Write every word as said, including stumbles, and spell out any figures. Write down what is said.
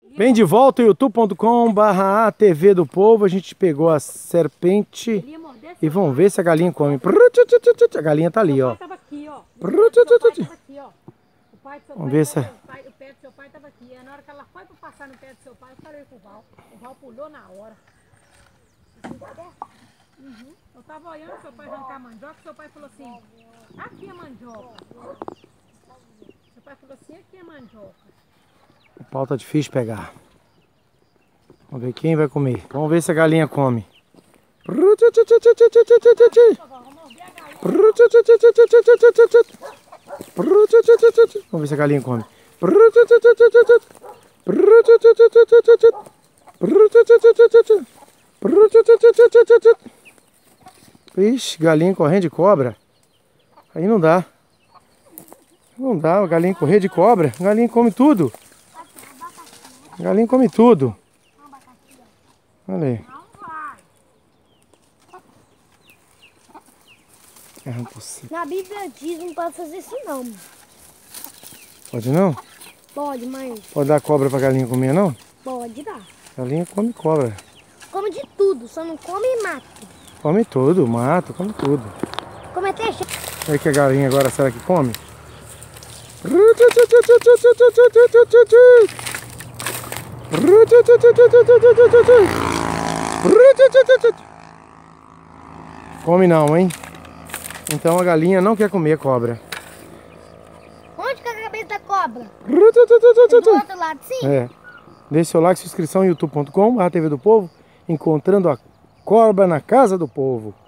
Bem de volta, youtube ponto com barra A T V do Povo. A gente pegou a serpente e vamos ver se a galinha come. A galinha tá ali, ó. Vamos ver se... O pé do seu pai tava aqui. Na hora que ela foi pra passar no pé do seu pai, eu falei com o Val. O Val pulou na hora. Uhum. Eu tava olhando seu pai arrancar mandioca. Seu pai falou assim: aqui é mandioca. Seu pai falou assim: aqui é mandioca. O pau tá difícil de pegar. Vamos ver quem vai comer. Vamos ver se a galinha come. Vamos ver se a galinha come. Ixi, galinha correndo de cobra. Aí não dá. Não dá, a galinha correr de cobra. A galinha come tudo. A galinha come tudo. Olha aí. É impossível. Na Bíblia diz não pode fazer isso não. Pode não? Pode, mãe. Pode dar cobra pra galinha comer não? Pode dar. Galinha come cobra. Come de tudo, só não come e mata. Come tudo, mata, come tudo. Come até cheio. Olha que a galinha agora, será que come? Come não, hein? Então a galinha não quer comer cobra. Onde que é a cabeça da cobra? Do outro lado, sim? É. Deixe seu like, sua inscrição em youtube ponto com barra A T V do Povo, encontrando a cobra na casa do povo.